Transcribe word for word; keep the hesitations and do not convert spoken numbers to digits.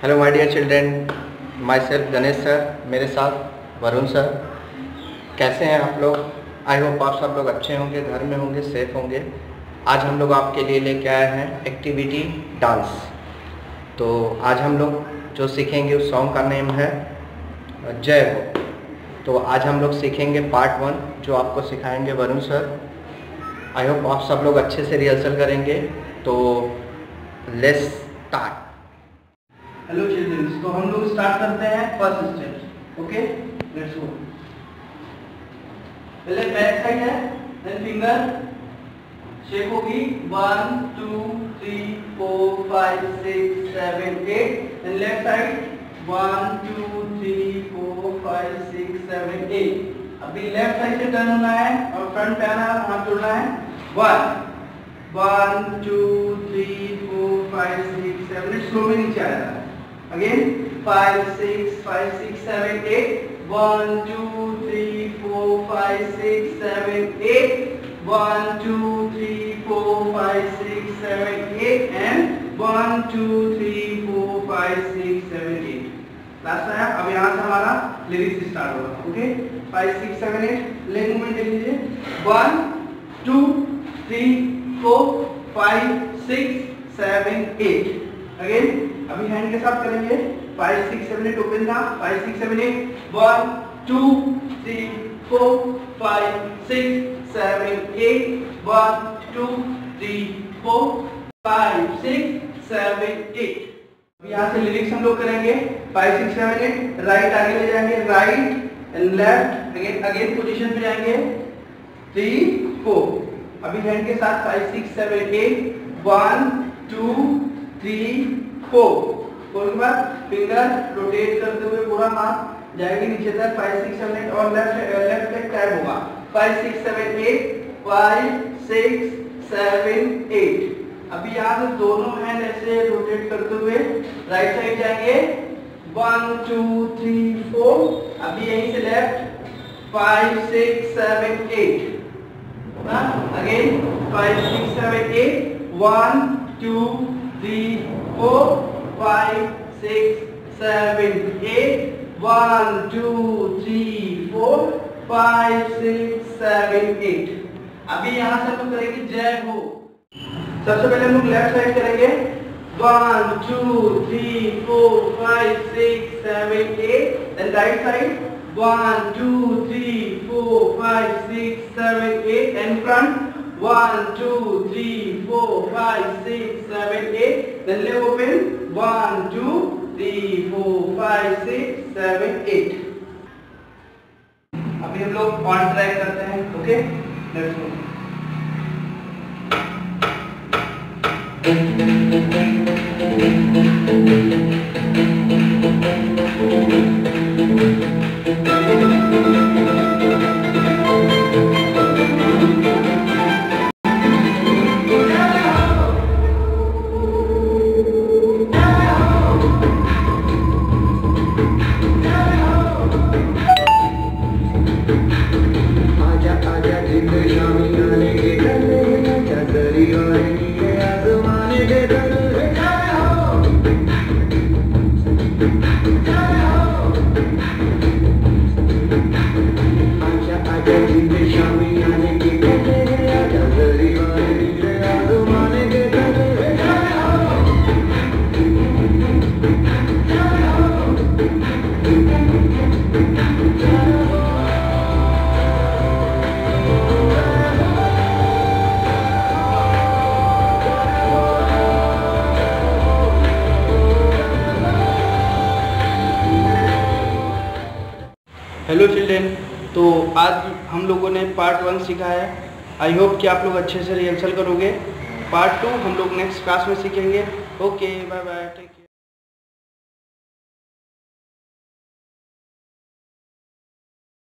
Hello my dear children, myself Ganesh sir, मेरे साथ Varun sir. कैसे हैं आप लोग? आई होप आप सब लोग अच्छे होंगे, घर में होंगे, सेफ होंगे। आज हम लोग आपके लिए लेके आए हैं एक्टिविटी डांस। तो आज हम लोग जो सीखेंगे उस सॉन्ग का नेम है जय हो। तो आज हम लोग सीखेंगे पार्ट वन, जो आपको सिखाएंगे वरुण सर। आई होप आप सब लोग अच्छे से रिहर्सल करेंगे। तो लेट्स स्टार्ट। हेलो चिल्ड्रंस, तो हम लोग स्टार्ट करते हैं first step. Okay, let's go. पहले बैक साइड है, देन फिंगर शेक होगी one two three four five six seven eight. Then left side one two three four five six seven eight. अभी left side से turn होना है और front पे आना है, हाथ जोड़ना है। One one two three four five six seven eight. Slow में नीचे आएगा। Again, five, six, five, six, seven, eight. One, two, three, four, five, six, seven, eight. One, two, three, four, five, six, seven, eight. And one, two, three, four, five, six, seven, eight. Last time, अब यहाँ से हमारा lyrics start होगा। Okay, five, six, seven, eight. Leg movement देख लीजिए। One, two, three, four, five, six, seven, eight. Again. अभी hand के साथ करेंगे। Five six seven eight open था। Five six seven eight. One two three four five six seven eight. One two three four five six seven eight. अभी यहाँ से lyrics हम लोग करेंगे। Five six seven eight. Right आगे ले जाएंगे, right and left. Again again position पे जाएंगे। Three four. अभी हैंड के साथ five six seven eight. One two three four. Four के बाद फिंगर रोटेट करते हुए पूरा हाथ जाएगी नीचे तक। फाइव सिक्स सेवन एट और लेफ्ट लेफ्ट लेग टैप होगा। Five six seven eight. Five six seven eight. अभी यहाँ से दोनों हैंड ऐसे रोटेट करते हुए राइट साइड जाएंगे। One two three four. अभी यहीं से left five six seven eight. Again five six seven eight. One two three four five six seven eight. One two three four five six seven eight. अभी यहाँ से हम लोग करेंगे जय हो। सबसे पहले हम लोग लेफ्ट साइड करेंगे। One two three four five six seven eight. Then right side one two three four five six seven eight and front One, two, three, four, five, six, seven, eight. Then leg open. One, two, three, four, five, six, seven, eight. अभी हम लोग on track करते हैं. Okay? Let's go. Hello children, तो आज हम लोगों ने पार्ट वन सीखा है। आई होप कि आप लोग अच्छे से रिहर्सल करोगे। पार्ट टू हम लोग नेक्स्ट क्लास में सीखेंगे। Okay, bye bye, take care.